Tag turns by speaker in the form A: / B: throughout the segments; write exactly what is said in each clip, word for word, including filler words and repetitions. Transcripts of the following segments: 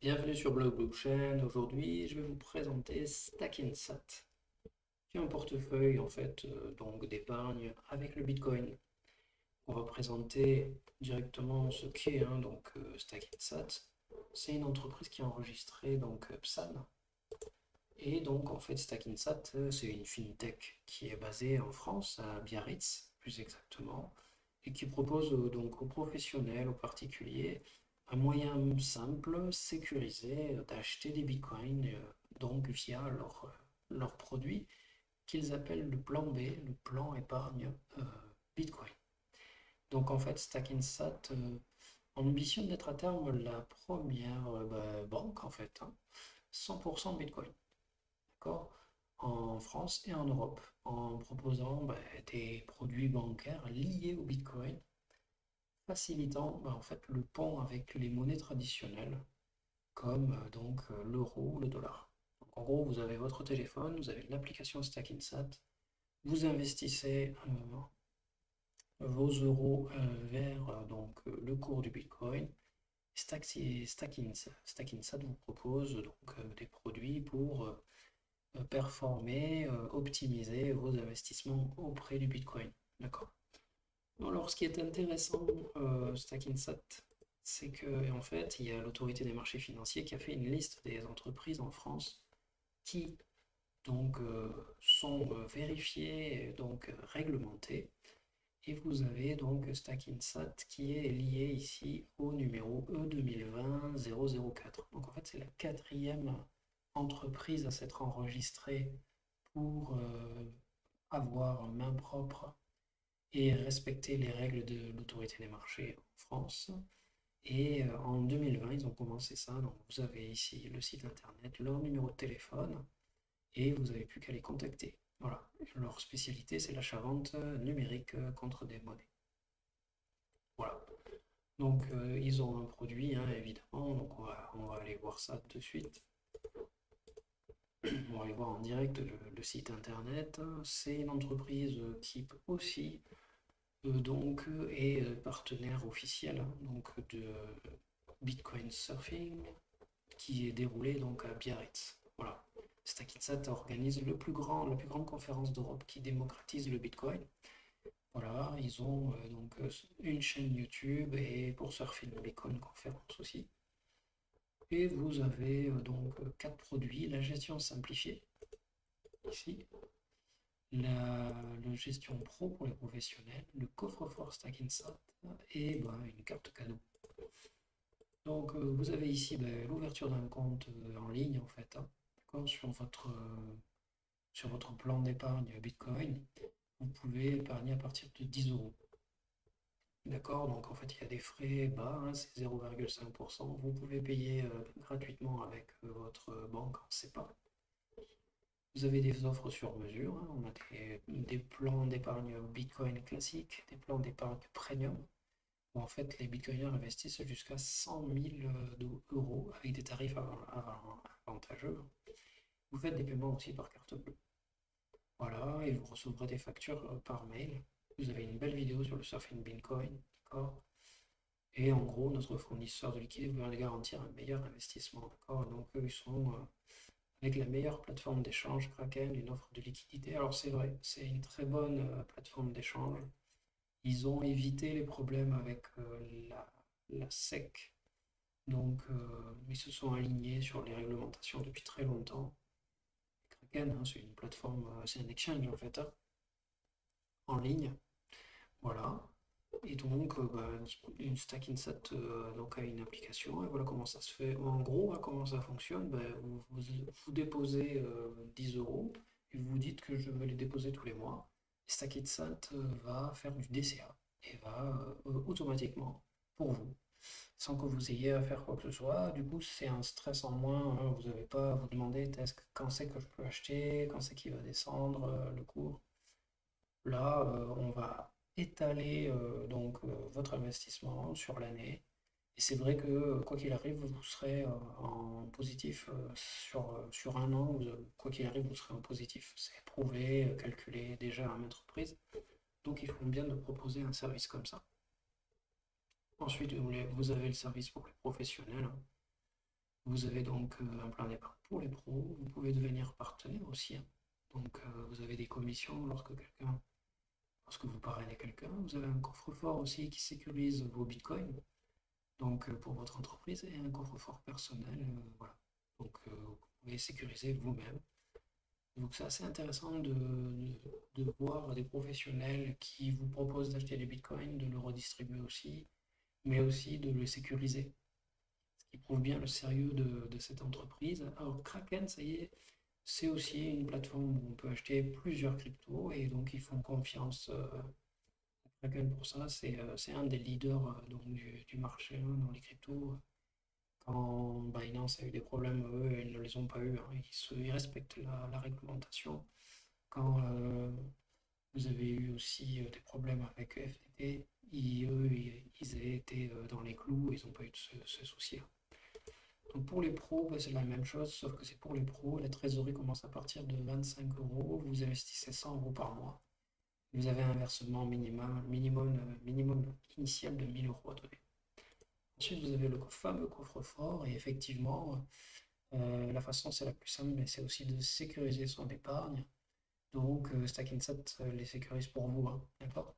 A: Bienvenue sur Blog Blockchain. Aujourd'hui, je vais vous présenter Stackinsat, qui est un portefeuille en fait euh, donc d'épargne avec le Bitcoin. On va présenter directement ce qu'est hein, donc euh, Stackinsat. C'est une entreprise qui est enregistrée donc euh, P S A N. Et donc en fait Stackinsat, euh, c'est une fintech qui est basée en France, à Biarritz plus exactement, et qui propose euh, donc aux professionnels, aux particuliers, un moyen simple, sécurisé euh, d'acheter des bitcoins euh, donc via leur, euh, leur produit qu'ils appellent le plan B, le plan épargne euh, bitcoin. Donc en fait Stackinsat euh, ambitionne d'être à terme la première euh, bah, banque en fait, hein, cent pour cent bitcoin, d'accord, en France et en Europe, en proposant bah, des produits bancaires liés au bitcoin, facilitant bah, en fait le pont avec les monnaies traditionnelles comme euh, donc euh, l'euro ou le dollar. Donc, en gros, vous avez votre téléphone, vous avez l'application Stackinsat, vous investissez euh, vos euros euh, vers euh, donc euh, le cours du Bitcoin. Stackinsat, Stackinsat vous propose donc euh, des produits pour euh, performer, euh, optimiser vos investissements auprès du Bitcoin. D'accord. Alors, ce qui est intéressant, euh, Stackinsat, c'est que en fait, il y a l'autorité des marchés financiers qui a fait une liste des entreprises en France qui donc euh, sont euh, vérifiées, donc euh, réglementées. Et vous avez donc Stackinsat qui est lié ici au numéro E deux mille vingt zéro zéro quatre. Donc en fait, c'est la quatrième entreprise à s'être enregistrée pour euh, avoir main propre et respecter les règles de l'autorité des marchés en France. Et euh, en deux mille vingt, ils ont commencé ça. Donc vous avez ici le site internet, leur numéro de téléphone, et vous n'avez plus qu'à les contacter. Voilà. Leur spécialité, c'est l'achat-vente numérique euh, contre des monnaies. Voilà. Donc euh, ils ont un produit, hein, évidemment. Donc on va, on va aller voir ça de suite. On va aller voir en direct le, le site internet. C'est une entreprise qui aussi euh, donc est euh, partenaire officiel hein, donc de Bitcoin Surfing qui est déroulé donc à Biarritz. Voilà. Stackinsat organise le plus grand, la plus grande conférence d'Europe qui démocratise le Bitcoin. Voilà, ils ont euh, donc euh, une chaîne YouTube et pour surfer le Bitcoin conférence aussi. Et vous avez euh, donc euh, quatre produits, la gestion simplifiée ici, la, la gestion pro pour les professionnels, le coffre-fort Stackinsat et bah, une carte cadeau. Donc euh, vous avez ici bah, l'ouverture d'un compte euh, en ligne en fait, hein, sur votre, euh, sur votre plan d'épargne Bitcoin. Vous pouvez épargner à partir de dix euros. D'accord, donc en fait il y a des frais bas, hein, c'est zéro virgule cinq pour cent. Vous pouvez payer euh, gratuitement avec euh, votre banque en SEPA. Vous avez des offres sur mesure, hein, on a des, des plans d'épargne Bitcoin classiques, des plans d'épargne premium, où en fait les bitcoiners investissent jusqu'à cent mille euros avec des tarifs avantageux. Vous faites des paiements aussi par carte bleue. Voilà, et vous recevrez des factures euh, par mail. Vous avez une belle vidéo sur le surfing Bitcoin, d'accord? Et en gros, notre fournisseur de liquide va garantir un meilleur investissement, d'accord? Donc eux, ils sont euh, avec la meilleure plateforme d'échange, Kraken, une offre de liquidité. Alors c'est vrai, c'est une très bonne euh, plateforme d'échange. Ils ont évité les problèmes avec euh, la, la S E C, donc euh, ils se sont alignés sur les réglementations depuis très longtemps. Kraken, hein, c'est une plateforme, euh, c'est un exchange en fait, hein, en ligne. Voilà. Et donc, euh, bah, une Stackinsat euh, donc a une application, et voilà comment ça se fait. En gros, hein, comment ça fonctionne, bah, vous, vous, vous déposez euh, dix euros, et vous vous dites que je vais les déposer tous les mois. Stackinsat euh, va faire du D C A, et va euh, automatiquement, pour vous, sans que vous ayez à faire quoi que ce soit. Du coup, c'est un stress en moins, hein, vous n'avez pas à vous demander quand c'est que je peux acheter, quand c'est qu'il va descendre euh, le cours. Là, euh, on va étaler euh, donc euh, votre investissement sur l'année. Et c'est vrai que euh, quoi qu'il arrive, vous serez euh, en positif euh, sur, euh, sur un an, vous- quoi qu'il arrive, vous serez en positif. C'est prouvé, euh, calculé déjà à maintes reprises. Donc ils font bien de proposer un service comme ça. Ensuite, vous, les- vous avez le service pour les professionnels, hein. Vous avez donc euh, un plan d'épargne pour les pros. Vous pouvez devenir partenaire aussi, hein. Donc euh, vous avez des commissions lorsque quelqu'un, lorsque vous parrainez quelqu'un. Vous avez un coffre-fort aussi qui sécurise vos bitcoins. Donc euh, pour votre entreprise et un coffre-fort personnel. euh, voilà. Donc euh, vous pouvez sécuriser vous-même. Donc c'est assez intéressant de, de- de voir des professionnels qui vous proposent d'acheter des bitcoins, de le redistribuer aussi, mais aussi de le sécuriser, ce qui prouve bien le sérieux de, de cette entreprise. Alors Kraken, ça y est, c'est aussi une plateforme où on peut acheter plusieurs cryptos et donc ils font confiance euh, à Kraken pour ça. C'est euh, c'est un des leaders euh, donc, du, du marché hein, dans les cryptos. Quand Binance a eu des problèmes, eux, ils ne les ont pas eu, hein. Ils, se- ils respectent la, la réglementation. Quand euh, vous avez eu aussi euh, des problèmes avec F T T, ils, eux, ils, ils avaient été euh, dans les clous, ils n'ont pas eu de ce, ce souci-là. Donc pour les pros, bah, c'est la même chose, sauf que c'est pour les pros. La trésorerie commence à partir de vingt-cinq euros. Vous investissez cent euros par mois. Vous avez un versement minimum, minimum, euh, minimum initial de mille euros à donner. Ensuite, vous avez le fameux coffre-fort, et effectivement, euh, la façon c'est la plus simple, mais c'est aussi de sécuriser son épargne. Donc, euh, Stackinset euh, les sécurise pour vous, hein, d'accord?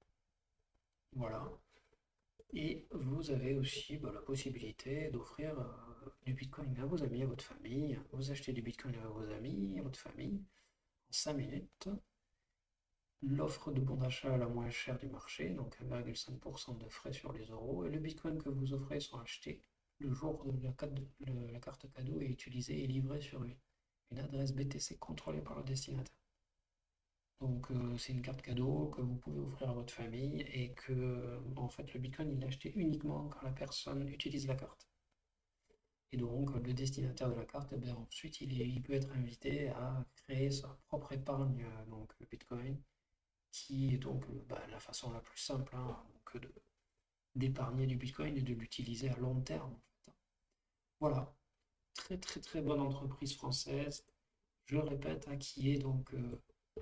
A: Voilà. Et vous avez aussi bah, la possibilité d'offrir euh, du Bitcoin à vos amis, à votre famille. Vous achetez du Bitcoin à vos amis, à votre famille, en cinq minutes. L'offre de bon d'achat la moins chère du marché, donc un virgule cinq pour cent de frais sur les euros. Et le Bitcoin que vous offrez sont achetés le jour de la carte, le- la carte cadeau est utilisée et livrée sur une, une adresse B T C contrôlée par le destinataire. Donc euh, c'est une carte cadeau que vous pouvez offrir à votre famille et que euh, en fait le Bitcoin il est acheté uniquement quand la personne utilise la carte. Et donc le destinataire de la carte, eh bien, ensuite il, est- il peut être invité à créer sa propre épargne euh, donc Bitcoin, qui est donc euh, bah, la façon la plus simple hein, que de- d'épargner du Bitcoin et de l'utiliser à long terme en fait. Voilà, très très très bonne entreprise française, je le répète, hein, qui est donc euh,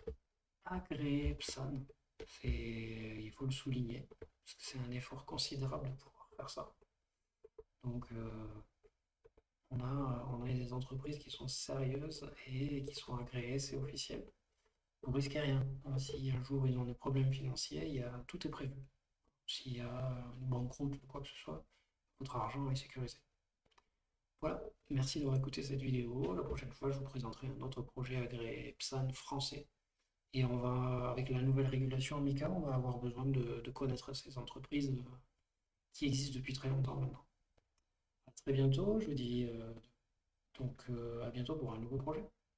A: agréé P S A N. C'est, il faut le souligner, parce que c'est un effort considérable de pouvoir faire ça. Donc, euh, on a, on a des entreprises qui sont sérieuses et qui sont agréées, c'est officiel. Vous risquez rien. Si un jour ils ont des problèmes financiers, il y a, tout est prévu. S'il y a une banqueroute ou quoi que ce soit, votre argent est sécurisé. Voilà, merci d'avoir écouté cette vidéo. La prochaine fois, je vous présenterai un autre projet agréé P S A N français. Et on va, avec la nouvelle régulation MiCA, on va avoir besoin de, de connaître ces entreprises euh, qui existent depuis très longtemps maintenant. À très bientôt, je vous dis euh, donc euh, à bientôt pour un nouveau projet.